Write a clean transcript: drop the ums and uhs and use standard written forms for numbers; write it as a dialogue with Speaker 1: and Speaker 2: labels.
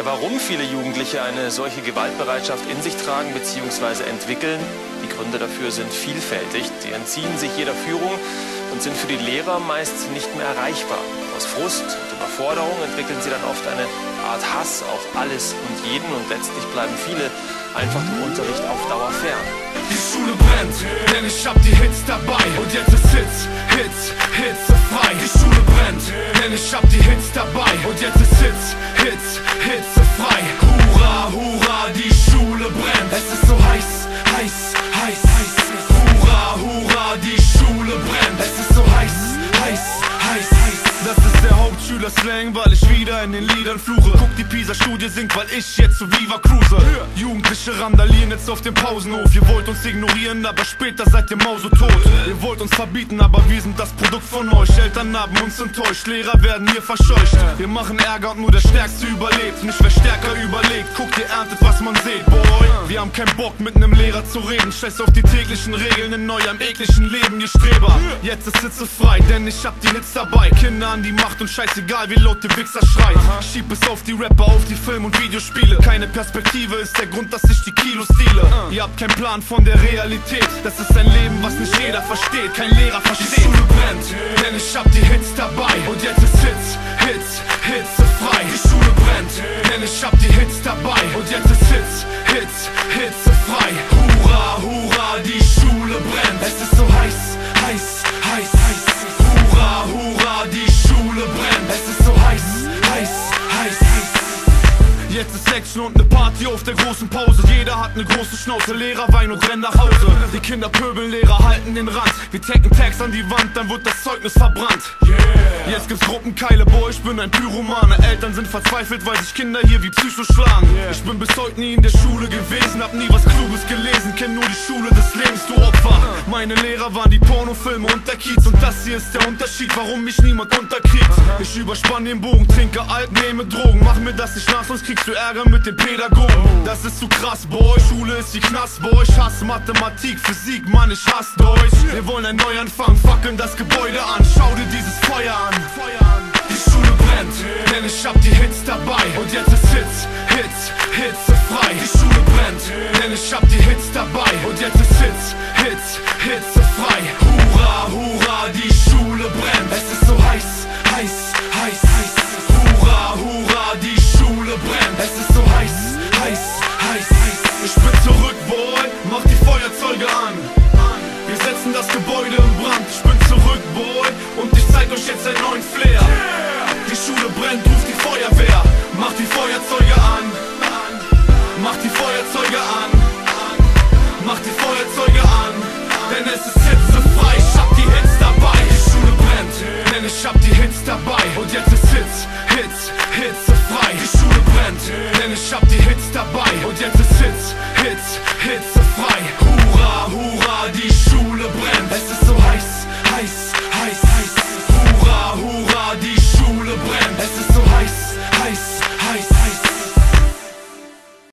Speaker 1: warum viele Jugendliche eine solche Gewaltbereitschaft in sich tragen bzw. entwickeln. Die Gründe dafür sind vielfältig. Sie entziehen sich jeder Führung und sind für die Lehrer meist nicht mehr erreichbar. Aus Frust und Überforderung entwickeln sie dann oft eine Art Hass auf alles und jeden und letztlich bleiben viele einfach dem Unterricht auf Dauer fern.
Speaker 2: Die Schule brennt, denn ich hab die Hits dabei. Und jetzt ist hitzefrei. Die Schule brennt, denn ich hab die Hits dabei. Und jetzt ist hitzefrei. Hurra, hurra, die Schule brennt. Es ist so heiß. Hurra, hurra, die Schule brennt. Es ist so heiß. Das ist der Hauptschüler-Slang, weil ich wieder in den Liedern fluche. Guck, die Pisa-Studie singt, weil ich jetzt zu Viva cruise. Jugendliche randalieren jetzt auf dem Pausenhof. Ihr wollt uns ignorieren, aber später seid ihr mausetot. Ihr wollt uns verbieten, aber wir sind das Produkt von euch. Eltern haben uns enttäuscht, Lehrer werden hier verscheucht. Wir machen Ärger und nur der Stärkste überlebt. Nicht wer stärker überlegt, guckt, ihr erntet, was man seht, boy. Wir haben keinen Bock, mit nem Lehrer zu reden. Scheiß auf die täglichen Regeln in eurem ekligen Leben, ihr Streber. Jetzt ist hitzefrei, denn ich hab die Hits dabei. Kinder an die Macht und scheißegal, wie laut der Wichser schreit. Schieb es auf die Rapper, auf die Film- und Videospiele. Keine Perspektive ist der Grund, dass ich die Kilos deale. Ihr habt keinen Plan von der Realität. Das ist ein Leben, was nicht jeder versteht. Kein Lehrer versteht. Die Schule brennt, denn ich hab die Hits dabei. Und jetzt ist hitzefrei. Die Schule brennt, denn ich hab die Hits dabei. Und jetzt ist hitzefrei. Hurra, hurra, die Schule brennt. Es ist so heiß. Hurra, hurra, die Schule brennt. Es ist so heiß. Jetzt ist Action und ne Party auf der großen Pause. Jeder hat ne große Schnauze, Lehrer weinen und rennen nach Hause. Die Kinder pöbeln, Lehrer halten den Rand. Wir tacken Tags an die Wand, dann wird das Zeugnis verbrannt. Jetzt gibt's Gruppenkeile, boah, ich bin ein Pyromane. Eltern sind verzweifelt, weil sich Kinder hier wie Psycho schlagen. Ich bin bis heute nie in der Schule gewesen, hab nie was Kluges gelesen, kenn nur die Schule des Lebens, du Opfer. Meine Lehrer waren die Pornofilme und der Kiez. Und das hier ist der Unterschied, warum mich niemand unterkriegt. Ich überspann den Bogen, trinke Alk, nehme Drogen. Mach mir das nicht nach, sonst kriegst du Ärger mit den Pädagogen. Das ist zu krass, boy, Schule ist wie Knast, boy. Ich hasse Mathematik, Physik, Mann, ich hasse Deutsch. Wir wollen ein Neuanfang, fackeln das Gebäude an. Schau dir dieses Feuer an. Die Schule brennt, denn ich hab die Hits dabei. Und jetzt ist hitzefrei. Die Schule brennt, denn ich hab die Hits dabei. Und jetzt ist hitzefrei. Hurra, hurra, die Schule brennt. Es ist so heiß. Hurra, hurra, die Schule brennt. Es ist so heiß. Ich bin zurück, boy, mach die Feuerzeuge an. Wir setzen das Gebäude in Brand. Ich bin zurück, boy, und ich zeig euch jetzt einen neuen Flair. Die Schule brennt, ruft die Feuerwehr. Mach die Feuerzeuge an. Mach die Feuerzeuge an. Mach die Feuerzeuge an. Denn es ist hitzefrei, ich hab die Hits dabei. Die Schule brennt, denn ich hab die Hits dabei. Und jetzt ist hitzefrei. Die Schule brennt, denn ich hab die Hits dabei.